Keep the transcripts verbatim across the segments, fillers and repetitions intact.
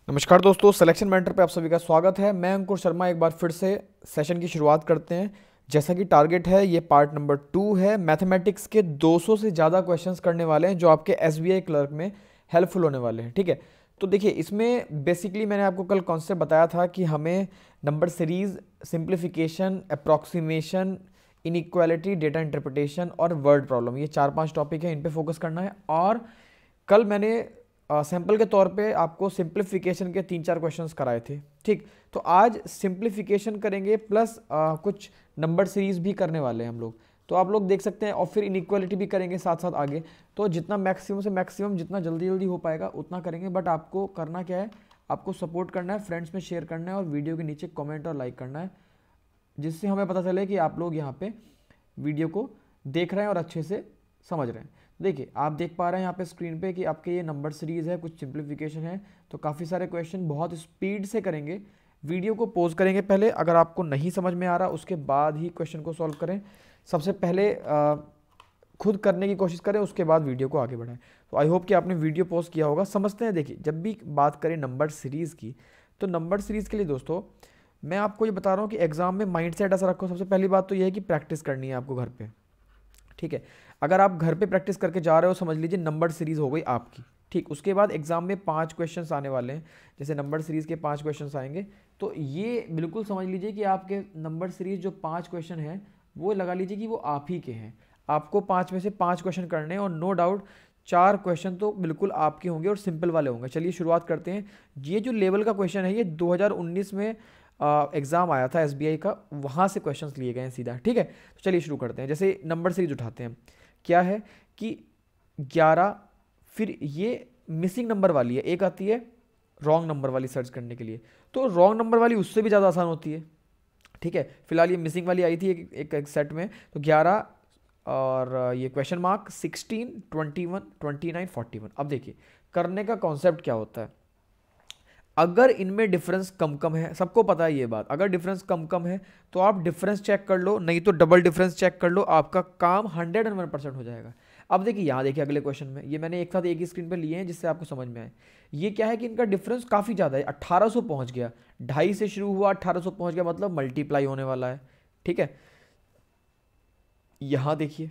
नमस्कार दोस्तों, selection mentor पे आप सभी का स्वागत है। मैं अंकुर शर्मा। एक बार फिर से सेशन की शुरुआत करते हैं। जैसा कि टारगेट है, ये पार्ट नंबर टू है। मैथमेटिक्स के दो सौ से ज़्यादा क्वेश्चंस करने वाले हैं जो आपके एसबीआई क्लर्क में हेल्पफुल होने वाले हैं। ठीक है, तो देखिए इसमें बेसिकली मैंने आपको कल कॉन्सेप्ट बताया था कि हमें number series, simplification, approximation, inequality, data interpretation और वर्ड प्रॉब्लम, ये चार पांच टॉपिक है, इन पे फोकस करना है। और कल मैंने सैंपल के तौर पे आपको सिंप्लीफिकेशन के तीन चार क्वेश्चंस कराए थे। ठीक, तो आज सिंप्लीफिकेशन करेंगे प्लस कुछ नंबर सीरीज भी करने वाले हैं हम लोग। तो आप लोग देख सकते हैं, और फिर इनइक्वालिटी भी करेंगे साथ साथ आगे। तो जितना मैक्सिमम से मैक्सिमम, जितना जल्दी जल्दी हो पाएगा उतना करेंगे। बट आपको करना क्या है, आपको सपोर्ट करना है, फ्रेंड्स में शेयर करना है और वीडियो के नीचे कमेंट और लाइक करना है, जिससे हमें पता चले कि आप लोग यहाँ पे वीडियो को देख रहे हैं और अच्छे से समझ रहे हैं। देखिए आप देख पा रहे हैं यहाँ पे स्क्रीन पे कि आपके ये नंबर सीरीज है, कुछ सिंप्लीफिकेशन है। तो काफ़ी सारे क्वेश्चन बहुत स्पीड से करेंगे। वीडियो को पॉज करेंगे पहले, अगर आपको नहीं समझ में आ रहा उसके बाद ही क्वेश्चन को सॉल्व करें। सबसे पहले आ, खुद करने की कोशिश करें, उसके बाद वीडियो को आगे बढ़ाएं। तो आई होप कि आपने वीडियो पॉज किया होगा। समझते हैं, देखिए जब भी बात करें नंबर सीरीज़ की, तो नंबर सीरीज़ के लिए दोस्तों मैं आपको ये बता रहा हूँ कि एग्जाम में माइंडसेट ऐसा रखो। सबसे पहली बात तो ये है कि प्रैक्टिस करनी है आपको घर पे। ठीक है, अगर आप घर पे प्रैक्टिस करके जा रहे हो, समझ लीजिए नंबर सीरीज हो गई आपकी। ठीक, उसके बाद एग्जाम में पांच क्वेश्चंस आने वाले हैं, जैसे नंबर सीरीज के पांच क्वेश्चंस आएंगे। तो ये बिल्कुल समझ लीजिए कि आपके नंबर सीरीज जो पांच क्वेश्चन हैं, वो लगा लीजिए कि वो आप ही के हैं। आपको पांच में से पांच क्वेश्चन करने हैं और नो डाउट चार क्वेश्चन तो बिल्कुल आपके होंगे और सिंपल वाले होंगे। चलिए शुरुआत करते हैं। ये जो लेवल का क्वेश्चन है, ये दो हज़ार उन्नीस में एग्जाम आया था एसबीआई का, वहाँ से क्वेश्चंस लिए गए हैं सीधा। ठीक है, तो चलिए शुरू करते हैं। जैसे नंबर सीरीज उठाते हैं, क्या है कि ग्यारह, फिर ये मिसिंग नंबर वाली है, एक आती है रॉन्ग नंबर वाली सर्च करने के लिए। तो रॉन्ग नंबर वाली उससे भी ज़्यादा आसान होती है। ठीक है, फिलहाल ये मिसिंग वाली आई थी एक, एक, एक सेट में। तो ग्यारह और ये question mark sixteen, twenty one, twenty nine, forty one. अब देखिए करने का कॉन्सेप्ट क्या होता है। अगर इनमें डिफरेंस कम कम है, सबको पता है ये बात, अगर डिफरेंस कम कम है तो आप डिफरेंस चेक कर लो, नहीं तो डबल डिफरेंस चेक कर लो, आपका काम हंड्रेड एंड वन परसेंट हो जाएगा। अब देखिए यहाँ देखिए अगले क्वेश्चन में, ये मैंने एक साथ एक ही स्क्रीन पर लिए हैं जिससे आपको समझ में आए। ये क्या है कि इनका डिफरेंस काफ़ी ज़्यादा है, अट्ठारह सौ पहुँच गया। ढाई से शुरू हुआ, अट्ठारह सौ पहुँच गया, मतलब मल्टीप्लाई होने वाला है। ठीक है, यहाँ देखिए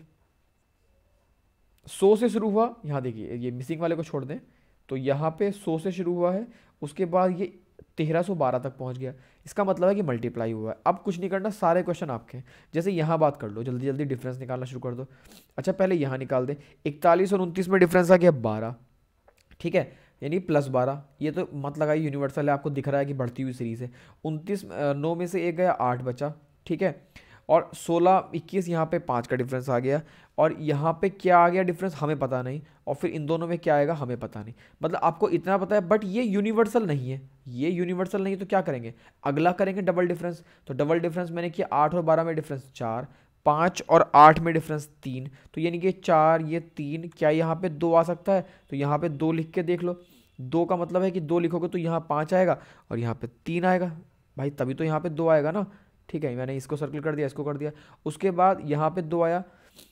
सौ से शुरू हुआ, यहाँ देखिए ये मिसिंग वाले को छोड़ दें तो यहाँ पे सौ से शुरू हुआ है, उसके बाद ये तेरह सौ बारह तक पहुँच गया। इसका मतलब है कि मल्टीप्लाई हुआ है। अब कुछ नहीं करना, सारे क्वेश्चन आपके हैं। जैसे यहाँ बात कर लो, जल्दी जल्दी डिफरेंस निकालना शुरू कर दो। अच्छा पहले यहाँ निकाल दें, इकतालीस और उनतीस में डिफरेंस आ गया बारह। ठीक है, यानी प्लस बारह। ये तो मत लगाइए, यूनिवर्सल है, आपको दिख रहा है कि बढ़ती हुई सीरीज है। उनतीस, नौ में से एक गया, आठ बचा। ठीक है, और सोलह, इक्कीस, यहाँ पे पाँच का डिफरेंस आ गया। और यहाँ पे क्या आ गया डिफरेंस हमें पता नहीं, और फिर इन दोनों में क्या आएगा हमें पता नहीं। मतलब आपको इतना पता है, बट ये यूनिवर्सल नहीं है। ये यूनिवर्सल नहीं है तो क्या करेंगे, अगला करेंगे डबल डिफरेंस। तो डबल डिफरेंस मैंने किया, आठ और बारह में डिफरेंस चार, पाँच और आठ में डिफरेंस तीन। तो यानी कि चार, ये तीन, क्या यहाँ पे दो आ सकता है? तो यहाँ पे दो लिख के देख लो। दो का मतलब है कि दो लिखोगे तो यहाँ पाँच आएगा और यहाँ पे तीन आएगा भाई, तभी तो यहाँ पे दो आएगा ना। ठीक है, मैंने इसको सर्कल कर दिया, इसको कर दिया। उसके बाद यहाँ पे दो आया।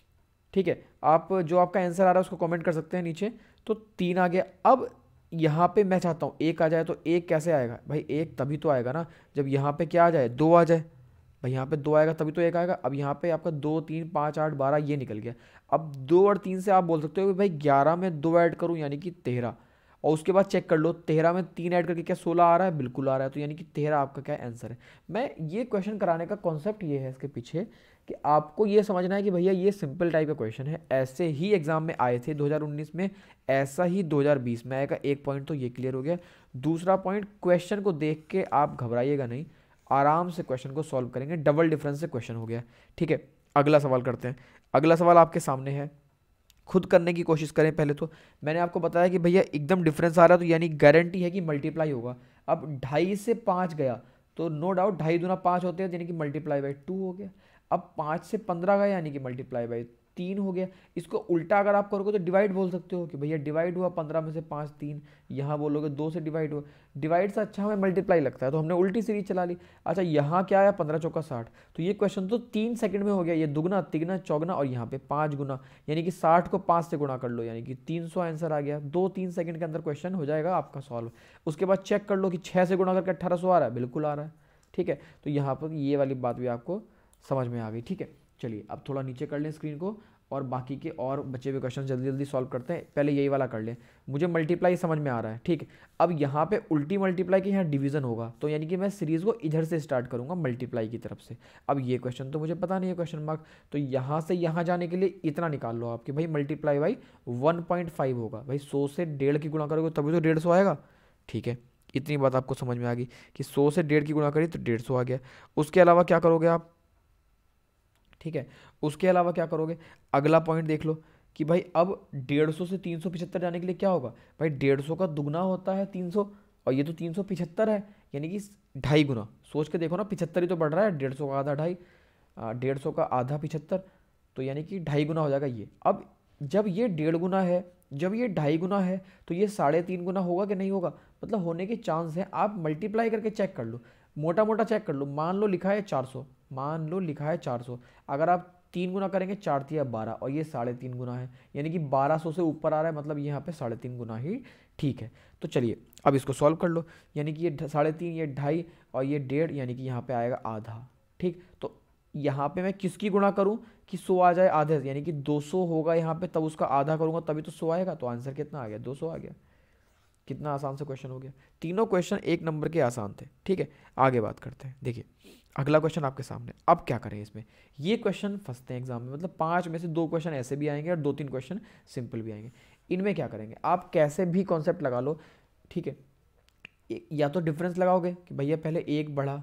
ठीक है, आप जो आपका आंसर आ रहा है उसको कमेंट कर सकते हैं नीचे। तो तीन आ गया। अब यहाँ पे मैं चाहता हूँ एक आ जाए, तो एक कैसे आएगा भाई, एक तभी तो आएगा ना जब यहाँ पे क्या आ जाए, दो आ जाए। भाई यहाँ पे दो आएगा तभी तो एक आएगा। अब यहाँ पे आपका दो, तीन, पाँच, आठ, बारह, ये निकल गया। अब दो और तीन से आप बोल सकते हो कि भाई ग्यारह में दो ऐड करूँ यानी कि तेरह, और उसके बाद चेक कर लो तेरह में तीन ऐड करके क्या सोलह आ रहा है, बिल्कुल आ रहा है। तो यानी कि तेरह आपका क्या आंसर है। मैं ये क्वेश्चन कराने का कॉन्सेप्ट ये है इसके पीछे कि आपको ये समझना है कि भैया ये सिंपल टाइप का क्वेश्चन है, ऐसे ही एग्जाम में आए थे दो हज़ार उन्नीस में, ऐसा ही दो हज़ार बीस में आएगा। एक पॉइंट तो ये क्लियर हो गया। दूसरा पॉइंट, क्वेश्चन को देख के आप घबराइएगा नहीं, आराम से क्वेश्चन को सॉल्व करेंगे। डबल डिफरेंस से क्वेश्चन हो गया। ठीक है, अगला सवाल करते हैं। अगला सवाल आपके सामने है, खुद करने की कोशिश करें। पहले तो मैंने आपको बताया कि भैया एकदम डिफरेंस आ रहा है तो यानी गारंटी है कि मल्टीप्लाई होगा। अब ढाई से पाँच गया तो नो डाउट ढाई दूना पाँच होते हैं, यानी कि मल्टीप्लाई बाई टू हो गया। अब पाँच से पंद्रह गया यानी कि मल्टीप्लाई बाई तीन हो गया। इसको उल्टा अगर आप करोगे तो डिवाइड बोल सकते हो कि भैया डिवाइड हुआ पंद्रह में से पाँच तीन, यहाँ बोलोगे दो से डिवाइड हुआ। डिवाइड से अच्छा हमें मल्टीप्लाई लगता है तो हमने उल्टी सीरीज चला ली। अच्छा यहाँ क्या आया, पंद्रह चौका साठ, तो ये क्वेश्चन तो तीन सेकंड में हो गया। ये दुगना तिगना चौगना और यहाँ पे पाँच गुना, यानी कि साठ को पाँच से गुणा कर लो, यानी कि तीन सौ आंसर आ गया। दो तीन सेकंड के अंदर क्वेश्चन हो जाएगा आपका सॉल्व। उसके बाद चेक कर लो कि छः से गुणा करके अट्ठारह सौ आ रहा है, बिल्कुल आ रहा है। ठीक है, तो यहाँ पर ये वाली बात भी आपको समझ में आ गई। ठीक है, चलिए अब थोड़ा नीचे कर लें स्क्रीन को और बाकी के और बचे हुए क्वेश्चन जल्दी जल्दी सॉल्व करते हैं। पहले यही वाला कर लें, मुझे मल्टीप्लाई समझ में आ रहा है। ठीक है, अब यहाँ पे उल्टी मल्टीप्लाई के यहाँ डिवीजन होगा, तो यानी कि मैं सीरीज को इधर से स्टार्ट करूँगा मल्टीप्लाई की तरफ से। अब ये क्वेश्चन तो मुझे पता नहीं है क्वेश्चन मार्क, तो यहाँ से यहाँ जाने के लिए इतना निकाल लो आप कि भाई multiply by one point five होगा। भाई सौ से डेढ़ की गुणा करोगे तभी तो डेढ़ सौ आएगा। ठीक है, इतनी बात आपको समझ में आ गई कि सौ से डेढ़ की गुणा करी तो डेढ़ सौ आ गया। उसके अलावा क्या करोगे आप, ठीक है, उसके अलावा क्या करोगे, अगला पॉइंट देख लो कि भाई अब डेढ़ सौ से तीन सौ पिछहत्तर जाने के लिए क्या होगा, भाई डेढ़ सौ का दुगना होता है तीन सौ, और ये तो तीन सौ पिछहत्तर है, यानी कि ढाई गुना। सोच के देखो ना, पिछहत्तर ही तो बढ़ रहा है, डेढ़ सौ का आधा ढाई, डेढ़ सौ का आधा पिछहत्तर, तो यानी कि ढाई गुना हो जाएगा ये। अब जब ये डेढ़ गुना है, जब ये ढाई गुना है, तो ये साढ़े तीन गुना होगा कि नहीं होगा, मतलब होने के चांस है। आप मल्टीप्लाई करके चेक कर लो, मोटा मोटा चेक कर लो। मान लो लिखा है चार सौ, मान लो लिखा है चार सौ, अगर आप तीन गुना करेंगे, चार तिया बारह, और ये साढ़े तीन गुना है, यानी कि बारह सौ से ऊपर आ रहा है, मतलब यहाँ पे साढ़े तीन गुना ही ठीक है। तो चलिए अब इसको सॉल्व कर लो, यानी कि ये साढ़े तीन, ये ढाई और ये डेढ़, यानी कि यहाँ पे आएगा आधा। ठीक, तो यहाँ पे मैं किसकी गुणा करूँ कि सौ आ जाए आधे से, यानी कि दो सौ होगा यहाँ पे, तब उसका आधा करूँगा तभी तो सौ आएगा। तो आंसर कितना आ गया, दो सौ आ गया। कितना आसान से क्वेश्चन हो गया, तीनों क्वेश्चन एक नंबर के आसान थे। ठीक है, आगे बात करते हैं। देखिए अगला क्वेश्चन आपके सामने, अब क्या करें इसमें, ये क्वेश्चन फंसते हैं एग्जाम में, मतलब पांच में से दो क्वेश्चन ऐसे भी आएंगे और दो तीन क्वेश्चन सिंपल भी आएंगे। इनमें क्या करेंगे, आप कैसे भी कॉन्सेप्ट लगा लो। ठीक है, या तो डिफरेंस लगाओगे कि भैया पहले एक बढ़ा,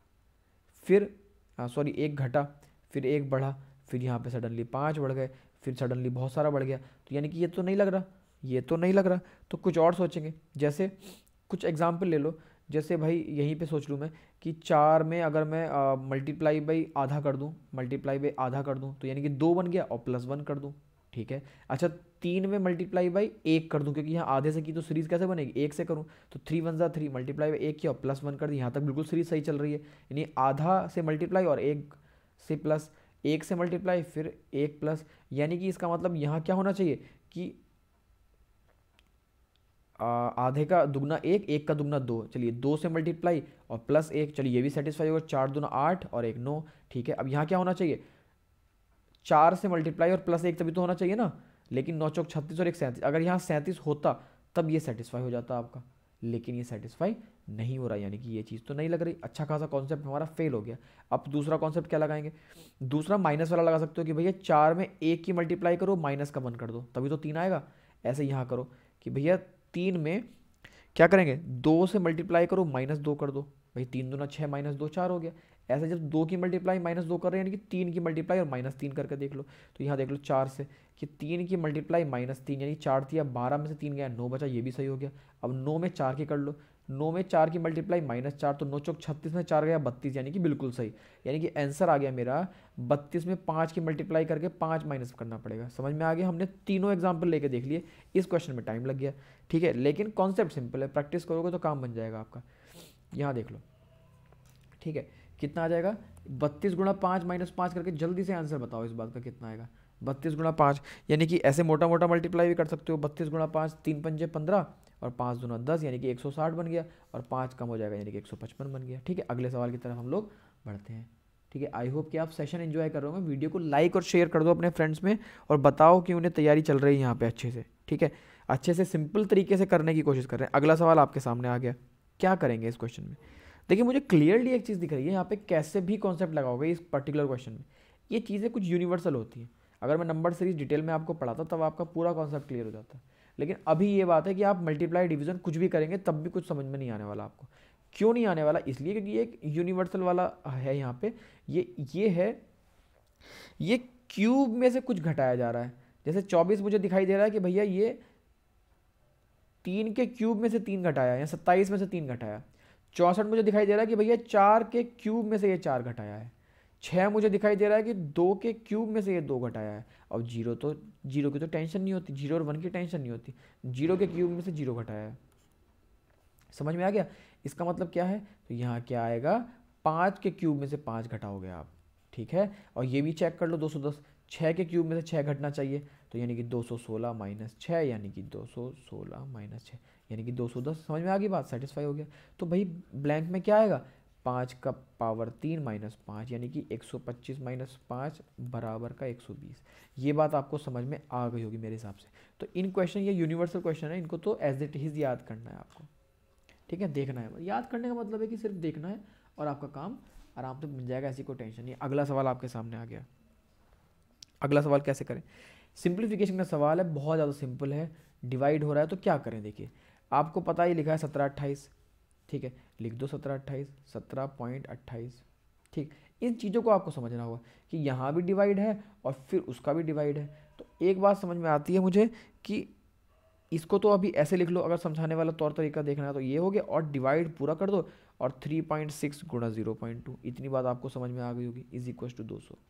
फिर सॉरी एक घटा, फिर एक बढ़ा, फिर यहाँ पे सडनली पाँच बढ़ गए, फिर सडनली बहुत सारा बढ़ गया, तो यानी कि ये तो नहीं लग रहा, ये तो नहीं लग रहा, तो कुछ और सोचेंगे। जैसे कुछ एग्जाम्पल ले लो, जैसे भाई यहीं पे सोच लूँ मैं कि चार में अगर मैं मल्टीप्लाई बाई आधा कर दूँ, मल्टीप्लाई बाई आधा कर दूँ, तो यानी कि दो बन गया और प्लस वन कर दूँ। ठीक है, अच्छा तीन में मल्टीप्लाई बाई एक कर दूँ, क्योंकि यहाँ आधे से की तो सीरीज कैसे बनेगी, एक से करूँ, तो थ्री वन ज़ा थ्री, मल्टीप्लाई बाई एक किया और प्लस वन कर दी। यहाँ तक बिल्कुल सीरीज सही चल रही है, यानी आधा से मल्टीप्लाई और एक से प्लस, एक से मल्टीप्लाई फिर एक प्लस, यानी कि इसका मतलब यहाँ क्या होना चाहिए कि आधे का दुगना एक, एक का दुगना दो, चलिए दो से मल्टीप्लाई और प्लस एक, चलिए ये भी सेटिस्फाई होगा, चार दुना आठ और एक नौ। ठीक है, अब यहाँ क्या होना चाहिए, चार से मल्टीप्लाई और प्लस एक, तभी तो होना चाहिए ना, लेकिन नौ चौक छत्तीस और एक सैंतीस, अगर यहाँ सैंतीस होता तब ये सेटिस्फाई हो जाता आपका, लेकिन ये सेटिस्फाई नहीं हो रहा, यानी कि ये चीज़ तो नहीं लग रही। अच्छा खासा कॉन्सेप्ट हमारा फेल हो गया। अब दूसरा कॉन्सेप्ट क्या लगाएंगे, दूसरा माइनस वाला लगा सकते हो कि भैया चार में एक की मल्टीप्लाई करो, माइनस का वन कर दो, तभी तो तीन आएगा। ऐसे यहाँ करो कि भैया तीन में क्या करेंगे, दो से मल्टीप्लाई करो, माइनस दो कर दो, भाई तीन दूना छः, माइनस दो चार हो गया। ऐसे जब दो की मल्टीप्लाई माइनस दो कर रहे हैं, यानी कि तीन की मल्टीप्लाई और माइनस तीन करके देख लो, तो यहाँ देख लो चार से कि तीन की मल्टीप्लाई माइनस तीन, यानी चार थी, अब बारह में से तीन गया, नौ बचा, ये भी सही हो गया। अब नौ में चार की कर लो, नौ में चार की मल्टीप्लाई माइनस चार, तो नौ चौक छत्तीस में चार गया बत्तीस, यानी कि बिल्कुल सही, यानी कि आंसर आ गया मेरा बत्तीस में पाँच की मल्टीप्लाई करके पाँच माइनस करना पड़ेगा। समझ में आ गया, हमने तीनों एग्जाम्पल लेके देख लिए, इस क्वेश्चन में टाइम लग गया। ठीक है, लेकिन कॉन्सेप्ट सिंपल है, प्रैक्टिस करोगे तो काम बन जाएगा आपका। यहाँ देख लो, ठीक है, कितना आ जाएगा, बत्तीस गुणा पाँच माइनस पाँच करके जल्दी से आंसर बताओ इस बात का कितना आएगा, बत्तीस गुणा पाँच, यानी कि ऐसे मोटा मोटा मल्टीप्लाई भी कर सकते हो, बत्तीस गुणा पाँच, तीन पंजे पंद्रह और पाँच दुना दस, यानी कि एक सौ साठ बन गया, और पाँच कम हो जाएगा, यानी कि एक सौ पचपन बन गया। ठीक है, अगले सवाल की तरफ हम लोग बढ़ते हैं। ठीक है, आई होप कि आप सेशन एंजॉय कर रहे हो। वीडियो को लाइक और शेयर कर दो अपने फ्रेंड्स में, और बताओ कि उन्हें तैयारी चल रही है यहाँ पे अच्छे से। ठीक है, अच्छे से सिंपल तरीके से करने की कोशिश कर रहे हैं। अगला सवाल आपके सामने आ गया, क्या करेंगे इस क्वेश्चन में। देखिए मुझे क्लियरली एक चीज़ दिख रही है, यहाँ पे कैसे भी कॉन्सेप्ट लगाओगे इस पर्टिकुलर क्वेश्चन में, ये चीज़ें कुछ यूनिवर्सल होती हैं। अगर मैं नंबर सीरीज डिटेल में आपको पढ़ाता तब आपका पूरा कॉन्सेप्ट क्लियर हो जाता है, लेकिन अभी ये बात है कि आप मल्टीप्लाई डिवीजन कुछ भी करेंगे तब भी कुछ समझ में नहीं आने वाला आपको। क्यों नहीं आने वाला, इसलिए क्योंकि ये एक यूनिवर्सल वाला है। यहाँ पे ये ये है, ये क्यूब में से कुछ घटाया जा रहा है। जैसे चौबीस मुझे दिखाई दे रहा है कि भैया ये तीन के क्यूब में से तीन घटाया, या सत्ताईस में से तीन घटाया। चौंसठ मुझे दिखाई दे रहा है कि भैया चार के क्यूब में से ये चार घटाया है। छः मुझे दिखाई दे रहा है कि दो के क्यूब में से ये दो घटाया है, और जीरो तो जीरो की तो टेंशन नहीं होती, जीरो और वन की टेंशन नहीं होती, जीरो के क्यूब में से जीरो घटाया है। समझ में आ गया? इसका मतलब क्या है, तो यहाँ क्या आएगा, पाँच के क्यूब में से पाँच घटाओगे आप, ठीक है। और ये भी चेक कर लो, दो सौ दस, छः के क्यूब में से छः घटना चाहिए, तो यानी कि दो सौ सोलह माइनस छः, यानी कि दो सौ सोलह माइनस छः, यानी कि दो सौ दस। समझ में आ गई बात, सेटिस्फाई हो गया। तो भाई ब्लैंक में क्या आएगा, पाँच का पावर तीन माइनस पाँच, यानी कि एक सौ पच्चीस माइनस पाँच बराबर का एक सौ बीस। ये बात आपको समझ में आ गई होगी मेरे हिसाब से। तो इन क्वेश्चन, ये यूनिवर्सल क्वेश्चन है, इनको तो एज इट इज़ याद करना है आपको, ठीक है, देखना है। याद करने का मतलब है कि सिर्फ देखना है और आपका काम आराम से मिल जाएगा, ऐसी कोई टेंशन नहीं। अगला सवाल आपके सामने आ गया। अगला सवाल कैसे करें, सिंप्लीफिकेशन का सवाल है, बहुत ज़्यादा सिंपल है। डिवाइड हो रहा है तो क्या करें, देखिए आपको पता ही लिखा है सत्रह अट्ठाईस, ठीक है, लिख दो सत्रह अट्ठाईस, सत्रह पॉइंट अट्ठाईस, ठीक। इन चीज़ों को आपको समझना होगा कि यहाँ भी डिवाइड है और फिर उसका भी डिवाइड है। तो एक बात समझ में आती है मुझे कि इसको तो अभी ऐसे लिख लो, अगर समझाने वाला तौर तरीका देखना है तो ये हो गया, और डिवाइड पूरा कर दो, और थ्री पॉइंट सिक्स गुणा जीरो पॉइंट टू, इतनी बात आपको समझ में आ गई होगी, इज इक्वल टू दो सौ।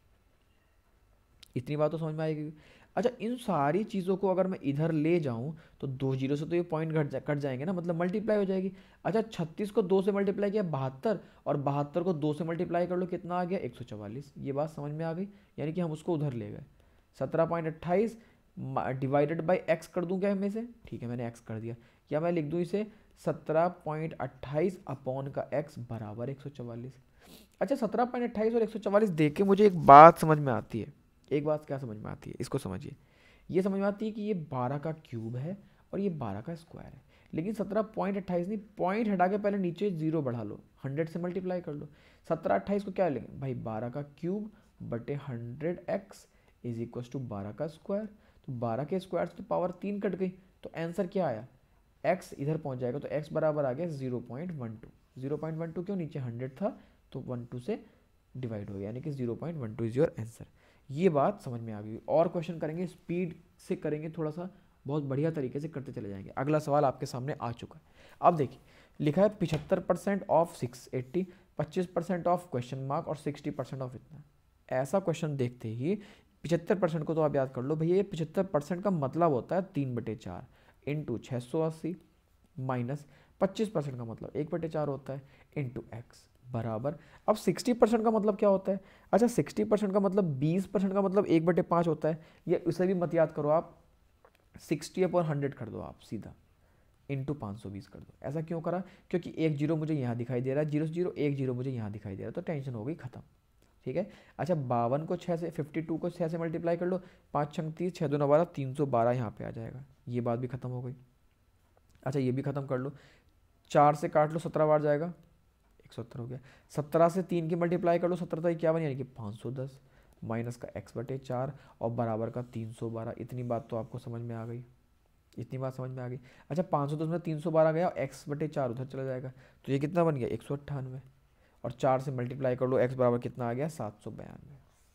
इतनी बात तो समझ में आएगी। अच्छा, इन सारी चीज़ों को अगर मैं इधर ले जाऊं तो दो जीरो से तो ये पॉइंट घट जा कट जाएंगे ना, मतलब मल्टीप्लाई हो जाएगी। अच्छा, छत्तीस को दो से मल्टीप्लाई किया बहत्तर, और बहत्तर को दो से मल्टीप्लाई कर लो, कितना आ गया, एक सौ चवालीस। ये बात समझ में आ गई, यानी कि हम उसको उधर ले गए। सत्रह पॉइंट अट्ठाईस डिवाइडेड बाई एक्स कर दूं क्या में से, ठीक है, मैंने एक्स कर दिया, या मैं लिख दूं इसे सत्रह पॉइंट अट्ठाईस अपॉन का एक्स बराबर एक सौ चवालीस। अच्छा, सत्रह पॉइंट अट्ठाईस और एक सौ चवालीस देख के मुझे एक बात समझ में आती है। एक बात क्या समझ में आती है, इसको समझिए। ये समझ में आती है कि ये बारह का क्यूब है और ये बारह का स्क्वायर है, लेकिन सत्रह पॉइंट अट्ठाईस नहीं, पॉइंट हटा के पहले नीचे जीरो बढ़ा लो, हंड्रेड से मल्टीप्लाई कर लो। सत्रह अट्ठाईस को क्या लेंगे भाई, बारह का क्यूब बटे hundred x is equal to बारह का स्क्वायर। तो बारह के स्क्वायर से तो पावर तीन कट गई, तो आंसर क्या आया, एक्स इधर पहुंच जाएगा, तो एक्स बराबर आ गया zero point one two. Zero point one two क्यों, नीचे हंड्रेड था तो वन टू से डिवाइड हो गया, यानी कि zero point one two is your answer. ये बात समझ में आ गई। और क्वेश्चन करेंगे, स्पीड से करेंगे, थोड़ा सा बहुत बढ़िया तरीके से करते चले जाएंगे। अगला सवाल आपके सामने आ चुका है। अब देखिए, लिखा है पिछहत्तर परसेंट ऑफ सिक्स एट्टी, पच्चीस परसेंट ऑफ क्वेश्चन मार्क और सिक्सटी परसेंट ऑफ इतना। ऐसा क्वेश्चन देखते ही पिछहत्तर परसेंट को तो आप याद कर लो भैया, ये पिछहत्तर परसेंट का मतलब होता है तीन बटे चार इंटू छः सौ अस्सी माइनस पच्चीस परसेंट का मतलब एक बटे चार होता है इंटू एक्स बराबर। अब सिक्सटी परसेंट का मतलब क्या होता है, अच्छा सिक्सटी परसेंट का मतलब बीस परसेंट का मतलब एक बटे पाँच होता है, ये उसे भी मत याद करो आप, सिक्सटी अपॉन हंड्रेड कर दो आप सीधा, इंटू पाँच सौ बीस कर दो। ऐसा क्यों करा, क्योंकि एक जीरो मुझे यहाँ दिखाई दे रहा है, जीरो से जीरो एक जीरो मुझे यहाँ दिखाई दे रहा है, तो टेंशन हो गई खत्म, ठीक है। अच्छा, बावन को छः से, फिफ्टी टू को छः से मल्टीप्लाई कर लो, पाँच छंग तीस, छः दो नौ बारह, तीन सौ बारह यहाँ पे आ जाएगा, ये बात भी खत्म हो गई। अच्छा, ये भी खत्म कर लो, चार से काट लो, सत्रह बार जाएगा, एक सौ सत्तर हो गया। सत्रह से तीन की मल्टीप्लाई कर लो, सत्रह तो इक्यावन, यानी कि पाँच सौ दस माइनस का एक्स बटे चार और बराबर का तीन सौ बारह। इतनी बात तो आपको समझ में आ गई, इतनी बात समझ में आ गई। अच्छा, पाँच सौ दस में तीन सौ बारह गया, एक्स बटे चार उधर चला जाएगा, तो ये कितना बन गया, एक सौ अट्ठानवे, और चार से मल्टीप्लाई कर लो, एक्स बराबर कितना आ गया, सात सौ बयानवे।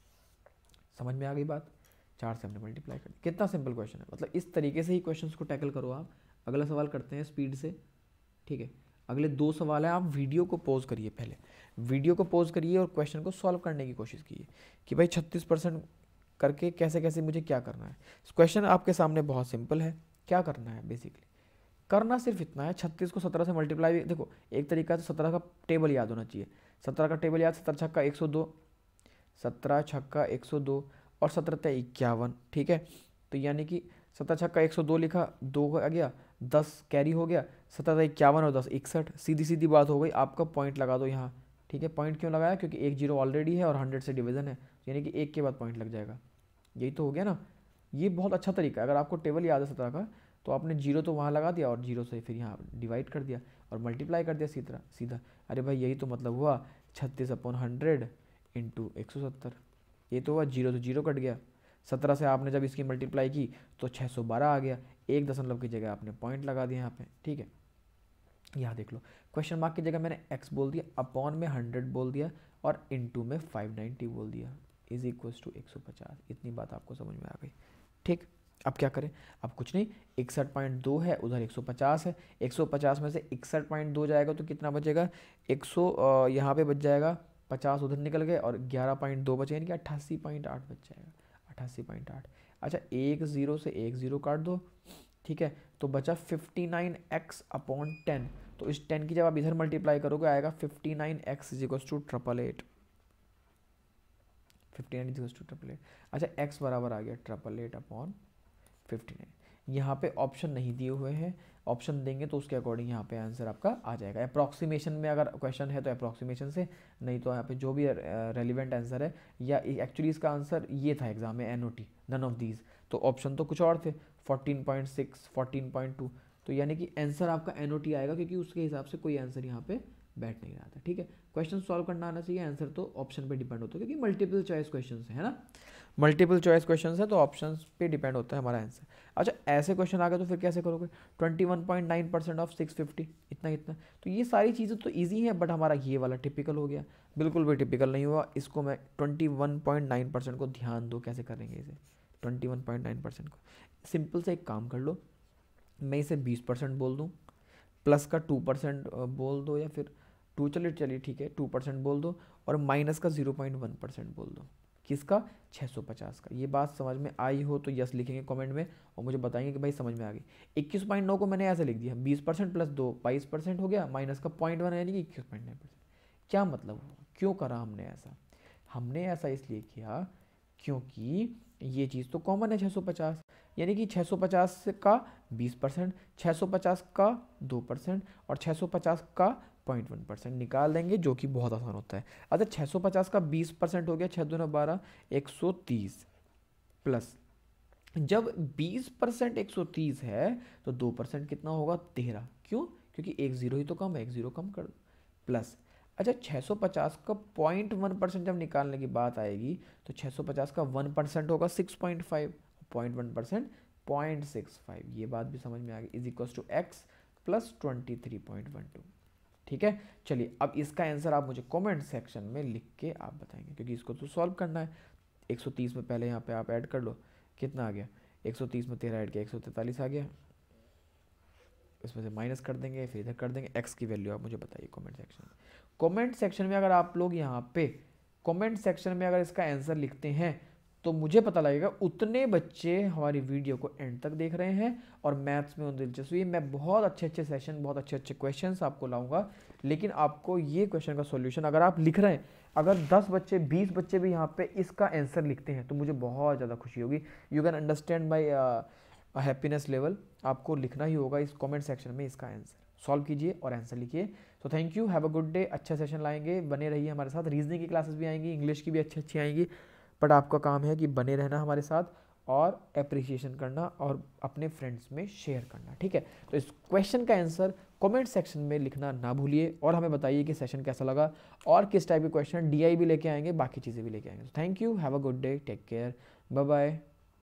समझ में आ गई बात, चार से हमने मल्टीप्लाई कर, कितना सिंपल क्वेश्चन है। मतलब इस तरीके से ही क्वेश्चन को टैकल करो आप। अगला सवाल करते हैं स्पीड से, ठीक है। अगले दो सवाल है, आप वीडियो को पॉज करिए, पहले वीडियो को पॉज करिए और क्वेश्चन को सॉल्व करने की कोशिश कीजिए कि भाई छत्तीस परसेंट करके कैसे कैसे मुझे क्या करना है। क्वेश्चन आपके सामने बहुत सिंपल है, क्या करना है बेसिकली, करना सिर्फ इतना है, छत्तीस को सत्रह से मल्टीप्लाई, देखो एक तरीका तो सत्रह का टेबल याद होना चाहिए, सत्रह का टेबल याद, सत्रह छक्का एक सौ दो, सत्रह छक्का एक सौ दो और सत्रह इक्यावन, ठीक है। तो यानी कि सत्रह छक्का एक सौ दो लिखा, दो आ गया, दस कैरी हो गया, सत्रह इक्यावन और दस इकसठ, सीधी सीधी बात हो गई। आपका पॉइंट लगा दो यहाँ, ठीक है। पॉइंट क्यों लगाया, क्योंकि एक जीरो ऑलरेडी है और हंड्रेड से डिवीजन है, यानी कि एक के बाद पॉइंट लग जाएगा, यही तो हो गया ना। ये बहुत अच्छा तरीका है, अगर आपको टेबल याद है सत्रह का तो आपने जीरो तो वहाँ लगा दिया और जीरो से फिर यहाँ डिवाइड कर दिया और मल्टीप्लाई कर दिया सीधा सीधा। अरे भाई यही तो मतलब हुआ, छत्तीस अपॉन हंड्रेड इंटू एक सौ सत्तर, ये तो हुआ, जीरो तो जीरो कट गया, सत्रह से आपने जब इसकी मल्टीप्लाई की तो छः सौ बारह आ गया, एक दशमलव की जगह आपने पॉइंट लगा दिया यहाँ पे, ठीक है। यहाँ देख लो, क्वेश्चन मार्क की जगह मैंने एक्स बोल दिया, अपॉन में हंड्रेड बोल दिया और इनटू में फाइव नाइन्टी बोल दिया, इज इक्वल्स टू एक सौ पचास। इतनी बात आपको समझ में आ गई, ठीक। अब क्या करें, अब कुछ नहीं, इकसठ पॉइंट दो है, उधर एक सौ पचास है, एक सौ पचास में से इकसठ पॉइंट दो जाएगा तो कितना बचेगा, एक सौ यहाँ पे बच जाएगा पचास उधर निकल गए और ग्यारह पॉइंट दो बचे, यानी कि अट्ठासी पॉइंट आठ बच जाएगा, अट्ठासी पॉइंट आठ। अच्छा एक ज़ीरो से एक ज़ीरो काट दो, ठीक है, तो बचा fifty nine x upon ten. तो इस टेन की जब आप इधर मल्टीप्लाई करोगे आएगा fifty nine x is equals to triple eight, fifty nine is equals to triple eight. अच्छा एक्स बराबर आ गया triple eight upon fifty nine. यहाँ पे ऑप्शन नहीं दिए हुए हैं, ऑप्शन देंगे तो उसके अकॉर्डिंग यहाँ पे आंसर आपका आ जाएगा। अप्रॉक्सीमेशन में अगर क्वेश्चन है तो अप्रॉक्सीमेशन से, नहीं तो यहाँ पे जो भी रेलिवेंट आंसर है, या एक्चुअली इसका आंसर ये था एग्जाम में N O T, none of these, तो ऑप्शन तो कुछ और थे, fourteen point six, fourteen point two, तो यानी कि आंसर आपका एन ओ टी आएगा, क्योंकि उसके हिसाब से कोई आंसर यहाँ पे बैठ नहीं रहा था। ठीक है, क्वेश्चन सॉल्व करना आना चाहिए, आंसर तो ऑप्शन पे डिपेंड होता है, क्योंकि मल्टीपल चॉइस क्वेश्चन है ना, मल्टीपल चॉइस क्वेश्चन है तो ऑप्शन पे डिपेंड होता है हमारा आंसर। अच्छा ऐसे क्वेश्चन आ गए तो फिर कैसे करोगे, twenty one point nine percent of six fifty, इतना इतना, तो ये सारी चीज़ें तो ईजी हैं, बट हमारा ये वाला टिपिकल हो गया, बिल्कुल भी टिपिकल नहीं हुआ। इसको मैं twenty one point nine percent को ध्यान दो कैसे करेंगे इसे, twenty one point nine percent को सिंपल से एक काम कर लो, मैं इसे बीस परसेंट बोल दूँ, प्लस का टू परसेंट बोल दो, या फिर टू, चलिए चलिए ठीक है टू परसेंट बोल दो, और माइनस का जीरो पॉइंट वन परसेंट बोल दो, किसका, छः सौ पचास का। ये बात समझ में आई हो तो यस लिखेंगे कमेंट में, और मुझे बताएंगे कि भाई समझ में आ गई। इक्कीस पॉइंट नौ को मैंने ऐसे लिख दिया, बीस परसेंट प्लस दो बाईस परसेंट हो गया, माइनस का पॉइंट वन यानी कि इक्कीस पॉइंट नाइन परसेंट। क्या मतलब हुआ, क्यों करा हमने ऐसा, हमने ऐसा इसलिए किया क्योंकि ये चीज़ तो कॉमन है छः सौ पचास, यानी कि छः सौ पचास का बीस परसेंट, छः सौ पचास का दो परसेंट, और छः सौ पचास का पॉइंट वन परसेंट निकाल देंगे, जो कि बहुत आसान होता है। अच्छा छः सौ पचास का बीस परसेंट हो गया, छः दूना बारह, एक सौ तीस, प्लस जब बीस परसेंट एक सौ तीस है तो दो परसेंट कितना होगा, तेरह, क्यों, क्योंकि एक जीरो ही तो कम है, एक जीरो कम कर दो, प्लस अच्छा छः सौ पचास का पॉइंट वन परसेंट जब निकालने की बात आएगी तो छः सौ पचास का वन परसेंट होगा six point five, point one percent point six five, ये बात भी समझ में आ गई, is equal to x plus twenty three point one two. ठीक है, चलिए अब इसका आंसर आप मुझे कमेंट सेक्शन में लिख के आप बताएंगे, क्योंकि इसको तो सॉल्व करना है। एक सौ तीस में पहले यहाँ पे आप ऐड कर लो, कितना आ गया, एक सौ तीस में तेरह ऐड किया, एक सौ तैंतालीस आ गया, इसमें से माइनस कर देंगे, फिर इधर कर देंगे, एक्स की वैल्यू आप मुझे बताइए कमेंट सेक्शन में। कमेंट सेक्शन में अगर आप लोग यहाँ पे कमेंट सेक्शन में अगर इसका आंसर लिखते हैं तो मुझे पता लगेगा उतने बच्चे हमारी वीडियो को एंड तक देख रहे हैं और मैथ्स में उन्हें दिलचस्पी है। मैं बहुत अच्छे अच्छे सेशन, बहुत अच्छे अच्छे क्वेश्चंस आपको लाऊंगा, लेकिन आपको ये क्वेश्चन का सॉल्यूशन अगर आप लिख रहे हैं, अगर दस बच्चे बीस बच्चे भी यहाँ पे इसका आंसर लिखते हैं तो मुझे बहुत ज़्यादा खुशी होगी। You can understand my happiness level, आपको लिखना ही होगा इस कमेंट सेक्शन में इसका आंसर, सॉल्व कीजिए और आंसर लिखिए। तो thank you, have a good day, अच्छा सेशन लाएंगे, बने रहिए हमारे साथ। रीजनिंग की क्लासेस भी आएंगी, इंग्लिश की भी अच्छी अच्छी आएंगी, बट आपका काम है कि बने रहना हमारे साथ और अप्रिसिएशन करना और अपने फ्रेंड्स में शेयर करना। ठीक है, तो इस क्वेश्चन का आंसर कमेंट सेक्शन में लिखना ना भूलिए, और हमें बताइए कि सेशन कैसा लगा और किस टाइप के क्वेश्चन, डी आई भी लेके आएंगे, बाकी चीज़ें भी लेके आएंगे। तो thank you, have a good day, take care, bye bye.